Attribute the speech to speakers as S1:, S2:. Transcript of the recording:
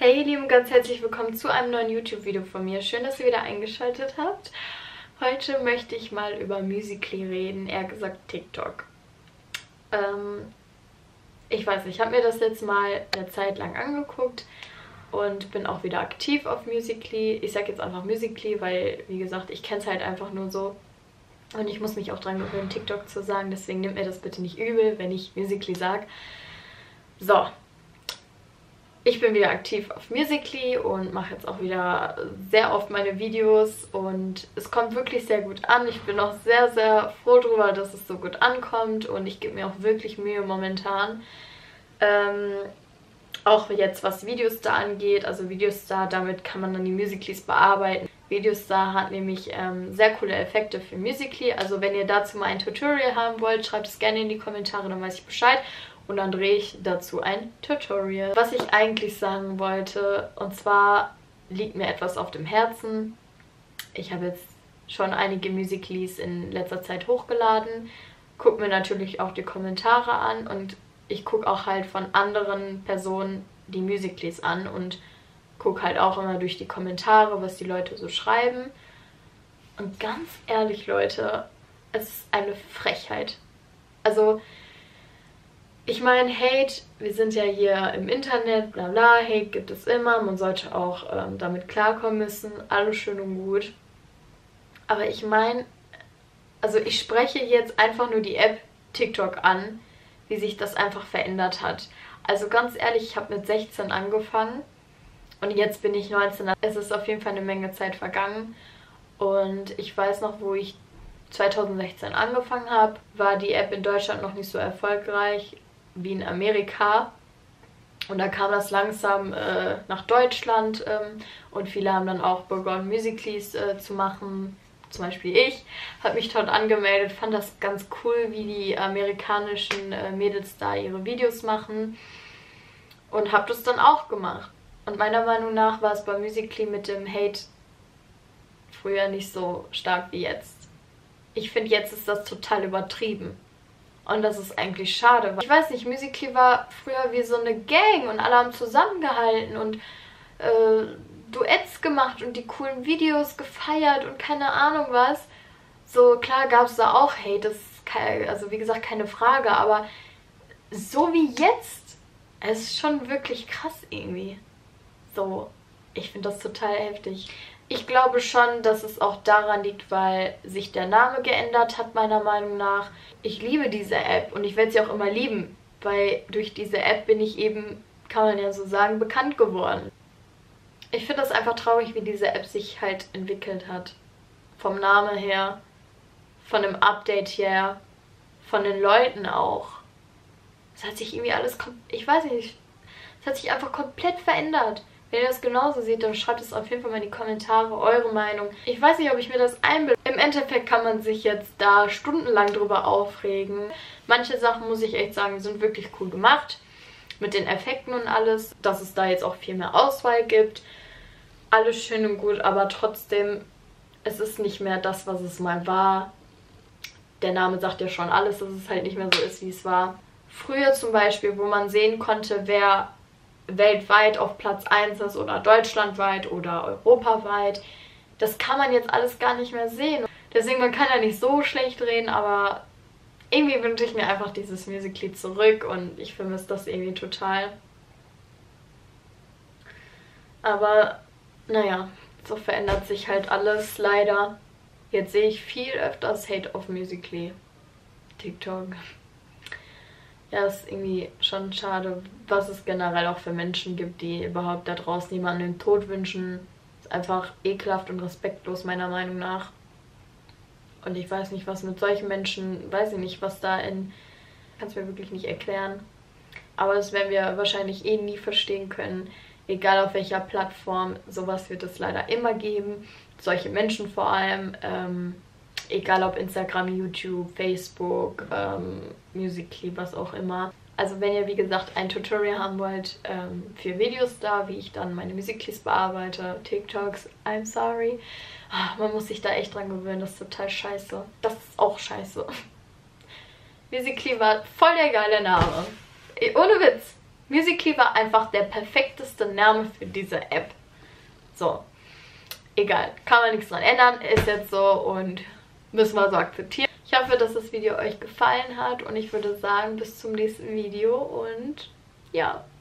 S1: Hey ihr Lieben, ganz herzlich willkommen zu einem neuen YouTube-Video von mir. Schön, dass ihr wieder eingeschaltet habt. Heute möchte ich mal über Musical.ly reden, eher gesagt TikTok. Ich weiß nicht, ich habe mir das jetzt mal eine Zeit lang angeguckt und bin auch wieder aktiv auf Musical.ly. Ich sage jetzt einfach Musical.ly, weil, wie gesagt, ich kenne es halt einfach nur so. Und ich muss mich auch dran gewöhnen, TikTok zu sagen, deswegen nehmt mir das bitte nicht übel, wenn ich Musical.ly sage. So. Ich bin wieder aktiv auf Musical.ly und mache jetzt auch wieder sehr oft meine Videos und es kommt wirklich sehr gut an. Ich bin auch sehr, sehr froh darüber, dass es so gut ankommt und ich gebe mir auch wirklich Mühe momentan. Auch jetzt was Videostar angeht, also Videostar, damit kann man dann die Musical.lys bearbeiten. Videostar hat nämlich sehr coole Effekte für Musical.ly, also wenn ihr dazu mal ein Tutorial haben wollt, schreibt es gerne in die Kommentare, dann weiß ich Bescheid. Und dann drehe ich dazu ein Tutorial. Was ich eigentlich sagen wollte, und zwar liegt mir etwas auf dem Herzen. Ich habe jetzt schon einige Musical.lys in letzter Zeit hochgeladen, gucke mir natürlich auch die Kommentare an und ich gucke auch halt von anderen Personen die Musical.lys an und gucke halt auch immer durch die Kommentare, was die Leute so schreiben. Und ganz ehrlich, Leute, es ist eine Frechheit. Also ich meine, Hate, wir sind ja hier im Internet, bla bla, Hate gibt es immer, man sollte auch damit klarkommen müssen, alles schön und gut. Aber ich meine, also ich spreche jetzt einfach nur die App TikTok an, wie sich das einfach verändert hat. Also ganz ehrlich, ich habe mit 16 angefangen und jetzt bin ich 19. Es ist auf jeden Fall eine Menge Zeit vergangen und ich weiß noch, wo ich 2016 angefangen habe, war die App in Deutschland noch nicht so erfolgreich wie in Amerika und da kam das langsam nach Deutschland und viele haben dann auch begonnen Musical.lys zu machen, zum Beispiel ich, habe mich dort angemeldet, fand das ganz cool, wie die amerikanischen Mädels da ihre Videos machen und habe das dann auch gemacht und meiner Meinung nach war es bei Musical.ly mit dem Hate früher nicht so stark wie jetzt. Ich finde, jetzt ist das total übertrieben. Und das ist eigentlich schade. Ich weiß nicht, Musical.ly war früher wie so eine Gang und alle haben zusammengehalten und Duets gemacht und die coolen Videos gefeiert und keine Ahnung was. So, klar gab es da auch Hate, das ist also wie gesagt keine Frage, aber so wie jetzt, es ist schon wirklich krass irgendwie. So, ich finde das total heftig. Ich glaube schon, dass es auch daran liegt, weil sich der Name geändert hat, meiner Meinung nach. Ich liebe diese App und ich werde sie auch immer lieben, weil durch diese App bin ich eben, kann man ja so sagen, bekannt geworden. Ich finde das einfach traurig, wie diese App sich halt entwickelt hat. Vom Namen her, von dem Update her, von den Leuten auch. Es hat sich irgendwie alles, ich weiß nicht, es hat sich einfach komplett verändert. Wenn ihr das genauso seht, dann schreibt es auf jeden Fall mal in die Kommentare, eure Meinung. Ich weiß nicht, ob ich mir das einbilde. Im Endeffekt kann man sich jetzt da stundenlang drüber aufregen. Manche Sachen, muss ich echt sagen, sind wirklich cool gemacht. Mit den Effekten und alles. Dass es da jetzt auch viel mehr Auswahl gibt. Alles schön und gut, aber trotzdem, es ist nicht mehr das, was es mal war. Der Name sagt ja schon alles, dass es halt nicht mehr so ist, wie es war. Früher zum Beispiel, wo man sehen konnte, wer weltweit auf Platz 1 ist oder deutschlandweit oder europaweit. Das kann man jetzt alles gar nicht mehr sehen. Deswegen, man kann ja nicht so schlecht reden, aber irgendwie wünsche ich mir einfach dieses Musical.ly zurück und ich vermisse das irgendwie total. Aber naja, so verändert sich halt alles leider. Jetzt sehe ich viel öfters Hate auf Musical.ly. TikTok. Ja, ist irgendwie schon schade, was es generell auch für Menschen gibt, die überhaupt da draußen jemanden den Tod wünschen. Ist einfach ekelhaft und respektlos, meiner Meinung nach. Und ich weiß nicht, was mit solchen Menschen, weiß ich nicht, was da in... Kann es mir wirklich nicht erklären. Aber das werden wir wahrscheinlich eh nie verstehen können. Egal auf welcher Plattform, sowas wird es leider immer geben. Solche Menschen vor allem. Egal ob Instagram, YouTube, Facebook, Musical.ly, was auch immer. Also wenn ihr, wie gesagt, ein Tutorial haben wollt für Videos da, wie ich dann meine Musical.lys bearbeite, TikToks, I'm sorry. Man muss sich da echt dran gewöhnen, das ist total scheiße. Das ist auch scheiße. Musical.ly war voll der geile Name. Ohne Witz. Musical.ly war einfach der perfekteste Name für diese App. So, egal, kann man nichts dran ändern, ist jetzt so und müssen wir so akzeptieren. Ich hoffe, dass das Video euch gefallen hat und ich würde sagen, bis zum nächsten Video und ja.